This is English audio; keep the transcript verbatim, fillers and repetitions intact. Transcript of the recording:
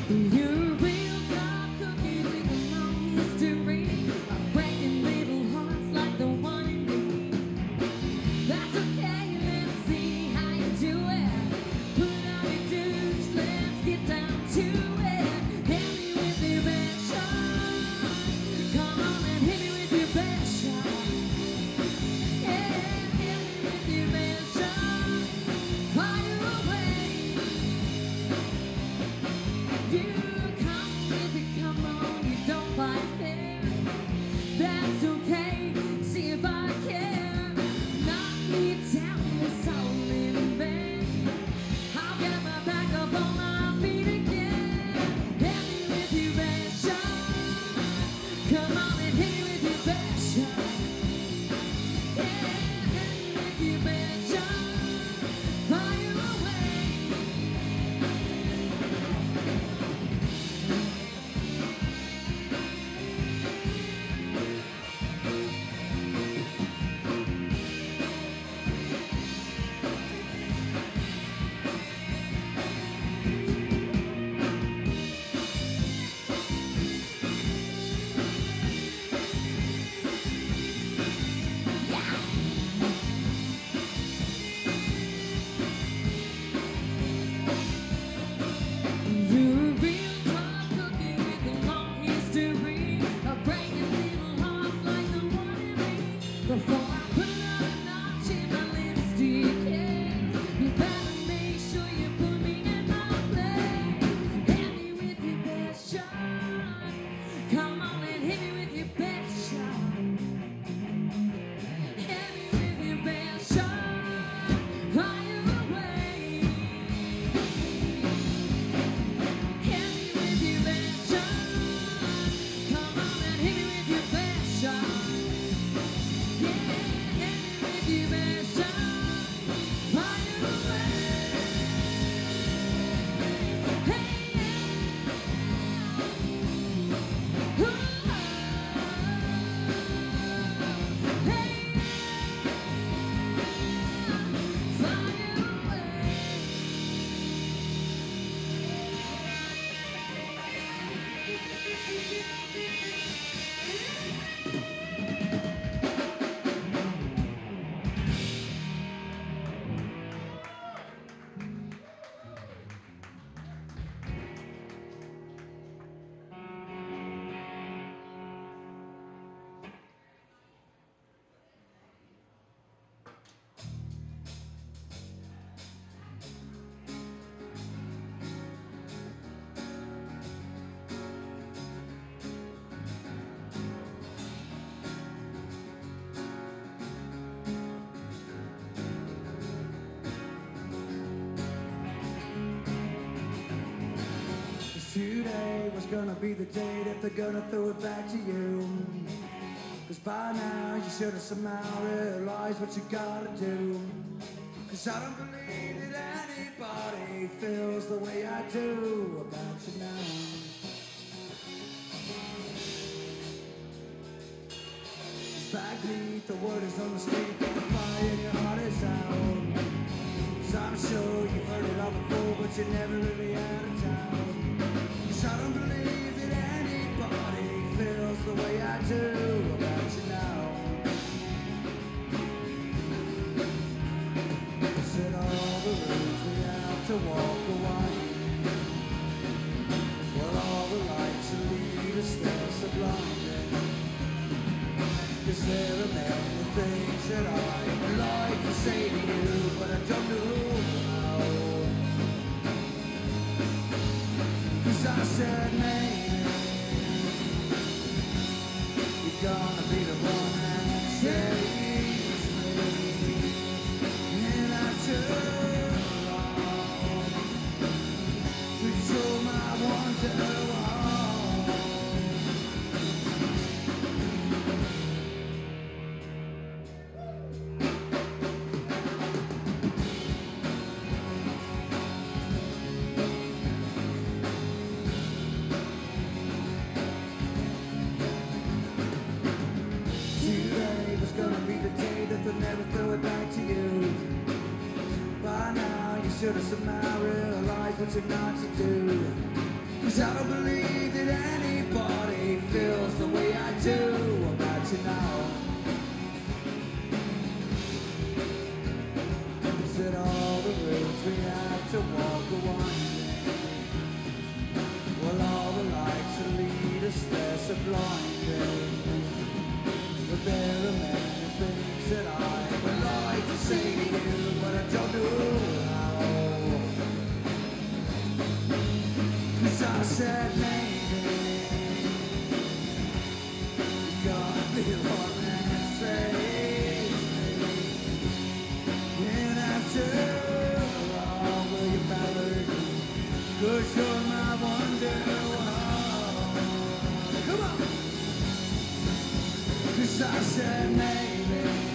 You're a real tough cookie with a long history of breaking little hearts like the one in me. That's okay, let's see how you do it. Put on your dues, let's get down to it. Hit me with your best shot. Come on and hit me with your best shot. Yeah, hit me with your best shot. Fire away. You come with it, come on, you don't fight fair. That's okay, see if I care. Knock me down, it's all in vain. I'll get my back up on my feet again. Hit me with your best shot. Come on and hit me with your best shot. Yeah, hit me with your best shot. Fire away. You're a real tough cookie with a long history of breaking little hearts like the one in me. Before I put a notch in my lipstick, yeah, you better make sure you put me in my place. Hit me with your best shot. Come on and hit me with your best shot. Hit me with your best shot. Fire away. Hit me with your best shot. Come on and hit me with your best shot. Yeah, hit me with your best shot. Fire away. Hey, yeah. Ooh, hey, yeah. Fire away. Today was gonna be the day that they're gonna throw it back to you. Cause by now you should have somehow realized what you gotta do. Cause I don't believe that anybody feels the way I do about you now. Cause backbeat, the word is on the street that the fire in your heart is out. So I'm sure you've heard it all before, but you're never really out of town. Cause I don't believe that anybody feels the way I do about you now. Said all the roads we have to walk away. Well, all the lights that lead us there so blinding. Cause there are many things that I'd like to say to you, but I don't know how. Cause I said, maybe you're gonna be the one that saves me. And I turn around, cause you're my wonder wall. Today was gonna be the day that they'll never throw it back to you. By now you should have somehow realized what you're not to do. Cause I don't believe that anybody feels the way I do about you now. Said all the roads we have to walk are winding, well all the lights that lead us there so blinding. But there are many things that I would like to say to you, but I don't know how. Cause I said maybe you gotta be the one that saves me. And after all, will you marry me? Cause you're my wonderwall. Come on! Cause I said maybe